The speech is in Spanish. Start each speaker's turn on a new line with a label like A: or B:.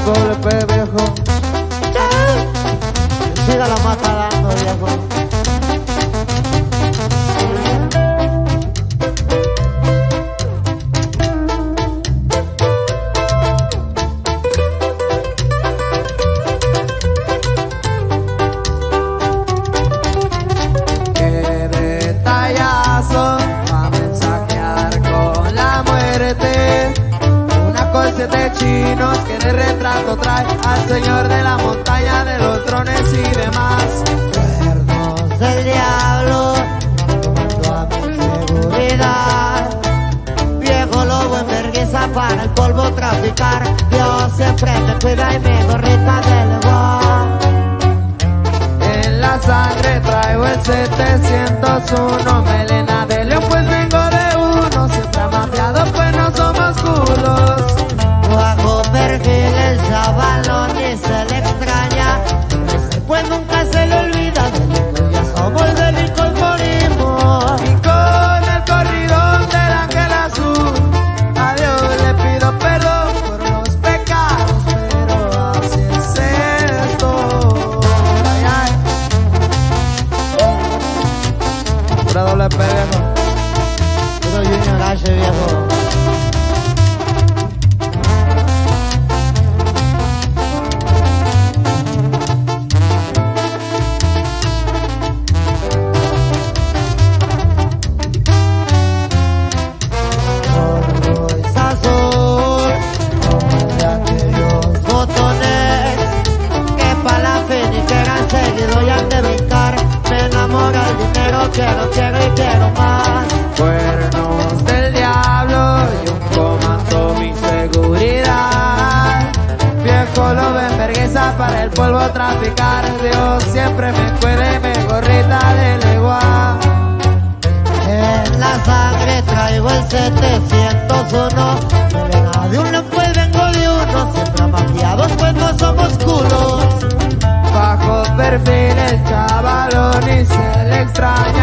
A: doble P, viejo. Siga la mata dando, viejo.
B: Qué detallazo a mensajear con la muerte. Una con 7 chinos que de retrato trae al señor de la montaña de los drones y demás.
A: Cuernos del diablo, a mi seguridad. Viejo lobo en vergüenza para el polvo traficar. Dios siempre me cuida y mi gorrita del igual.
B: En la sangre traigo el 701, melena de león pues vengo de uno. Siempre amafiado pues no somos culos.
A: Bajo perfil el chavalón y se le extraña. Ese pues nunca se le olvida. Delitos ya somos, delitos morimos.
B: Y con el corridón del ángel azul, a Dios le pido perdón por los pecados, pero así es esto. Ay, ay.
A: Pura doble P, viejo. Puro Junior H, viejo. Quiero, quiero y quiero más.
B: Cuernos del diablo y un comando mi seguridad. Viejo lobo en vergüenza para el polvo traficar. Dios siempre me cuida y me gorrita de legua.
A: En la sangre traigo el 701. Melena de uno pues vengo de uno. Siempre amafiados pues no somos culos.
B: Bajo perfil el chavalón y se le extraña.